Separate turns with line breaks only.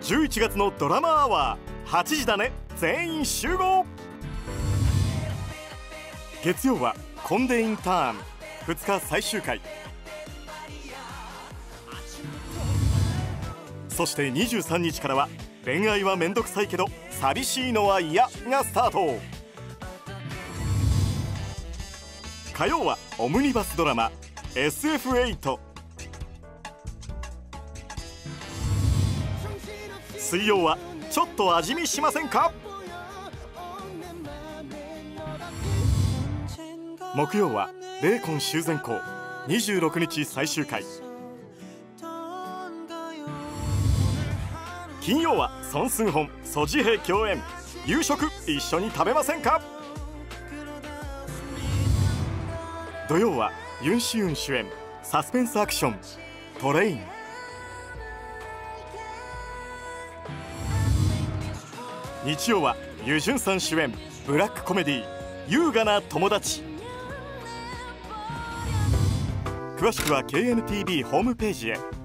11月のドラマアワー8時だね全員集合。月曜はコンデインターン2日最終回。そして23日からは恋愛はめんどくさいけど寂しいのは嫌がスタート。火曜はオムニバスドラマ SF8。 水曜はちょっと味見しませんか。木曜はベーコン修繕工26日最終回。金曜はソン・スンホンソジヘ共演夕食一緒に食べませんか。土曜はユン・シウン主演サスペンスアクショントレイン。日曜はユジュンさん主演ブラックコメディ優雅な友達。詳しくは KNTV ホームページへ。